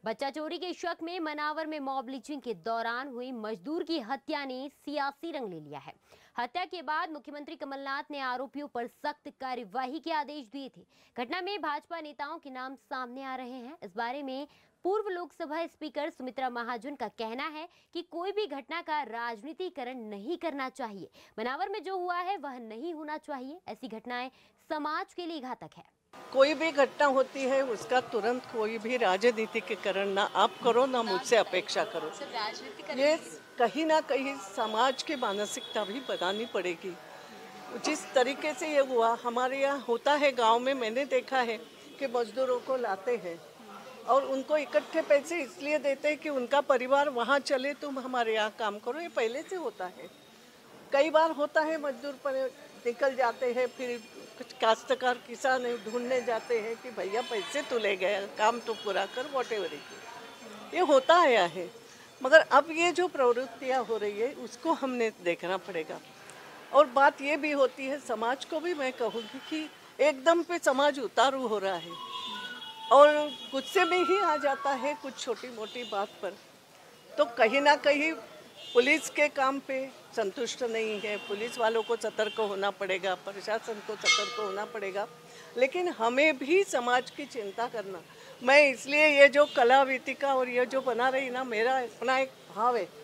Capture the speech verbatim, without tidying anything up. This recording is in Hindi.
बच्चा चोरी के शक में मनावर में मॉब लिंचिंग के दौरान हुई मजदूर की हत्या ने सियासी रंग ले लिया है। हत्या के बाद मुख्यमंत्री कमलनाथ ने आरोपियों पर सख्त कार्यवाही के आदेश दिए थे। घटना में भाजपा नेताओं के नाम सामने आ रहे हैं। इस बारे में पूर्व लोकसभा स्पीकर सुमित्रा महाजन का कहना है कि कोई भी घटना का राजनीतिकरण नहीं करना चाहिए। मनावर में जो हुआ है वह नहीं होना चाहिए। ऐसी घटनाएं समाज के लिए घातक है। कोई भी घटना होती है उसका तुरंत कोई भी राजनीतिकरण ना आप करो ना मुझसे अपेक्षा करो। ये कहीं ना कहीं समाज की मानसिकता भी बनानी पड़ेगी। जिस तरीके से ये हुआ हमारे यहाँ होता है गांव में, मैंने देखा है कि मजदूरों को लाते हैं और उनको इकट्ठे पैसे इसलिए देते हैं कि उनका परिवार वहाँ चले, तुम हमारे यहाँ काम करो। ये पहले से होता है। कई बार होता है मजदूर पर निकल जाते हैं, फिर कुछ काश्तकार किसान ढूंढने जाते हैं कि भैया पैसे तो ले गए, काम तो पूरा कर, वॉट एवर। ये होता आया है, मगर अब ये जो प्रवृत्तियाँ हो रही है उसको हमने देखना पड़ेगा। और बात ये भी होती है, समाज को भी मैं कहूँगी कि एकदम पे समाज उतारू हो रहा है और गुस्से में ही आ जाता है कुछ छोटी मोटी बात पर। तो कहीं ना कहीं पुलिस के काम पे संतुष्ट नहीं है। पुलिस वालों को सतर्क होना पड़ेगा, प्रशासन को सतर्क होना पड़ेगा, लेकिन हमें भी समाज की चिंता करना। मैं इसलिए ये जो कला वितिका और ये जो बना रही ना, मेरा अपना एक भाव है